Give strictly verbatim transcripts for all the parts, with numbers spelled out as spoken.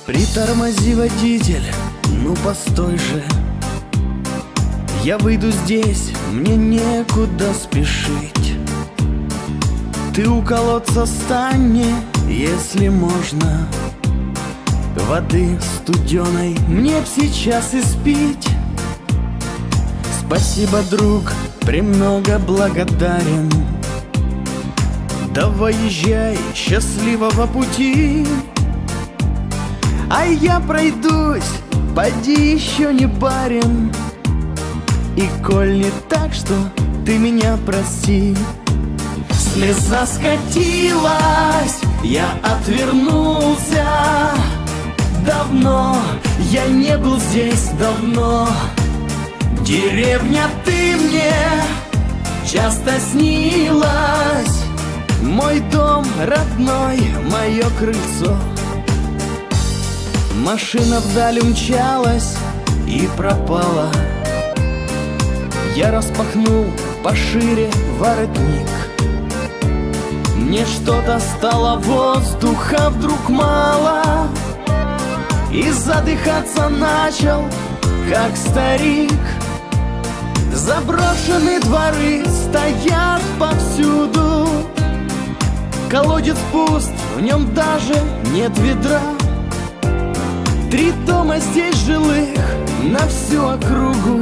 Притормози, водитель, ну постой же. Я выйду здесь, мне некуда спешить. Ты у колодца стань мне, если можно. Воды студеной мне б сейчас испить. Спасибо, друг, премного благодарен. Давай езжай, счастливого пути. А я пройдусь, поди еще не барин. И коль не так, что ты меня прости. Слеза скатилась, я отвернулся. Давно я не был здесь, давно. Деревня, ты мне часто снилась. Мой дом родной, мое крыльцо. Машина вдаль умчалась и пропала. Я распахнул пошире воротник. Мне что-то стало, воздуха вдруг мало. И задыхаться начал, как старик. Заброшенные дворы стоят повсюду. Колодец пуст, в нем даже нет ведра. Три дома здесь жилых на всю округу.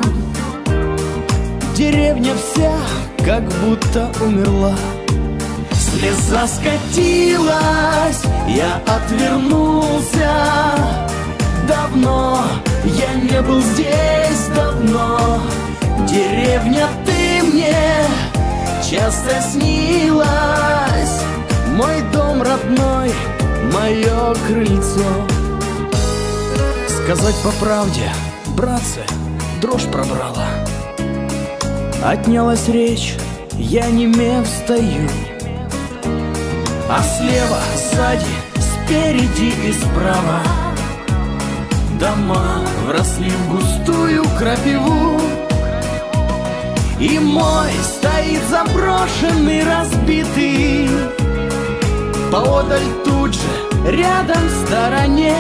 Деревня вся как будто умерла. Слеза скатилась, я отвернулся. Давно я не был здесь, давно. Деревня, ты мне часто снилась. Мой дом родной, мое крыльцо. Сказать по правде, братцы, дрожь пробрала. Отнялась речь, я немев стою. А слева, сзади, спереди и справа дома вросли в густую крапиву. И мой стоит заброшенный, разбитый. Поодаль тут же, рядом в стороне,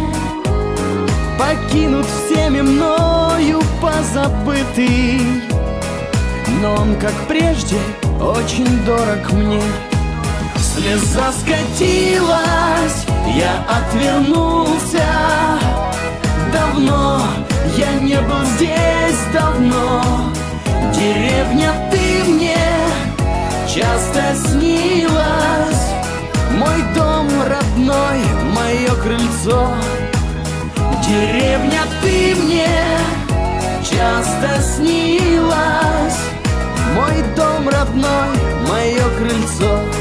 покинут всеми мною позабытый. Но он, как прежде, очень дорог мне. Слеза скатилась, я отвернулся. Давно я не был здесь, давно. Деревня, ты мне часто снилась. Мой дом родной, мое крыльцо. Деревня, ты мне часто снилась. Мой дом родной, мое крыльцо.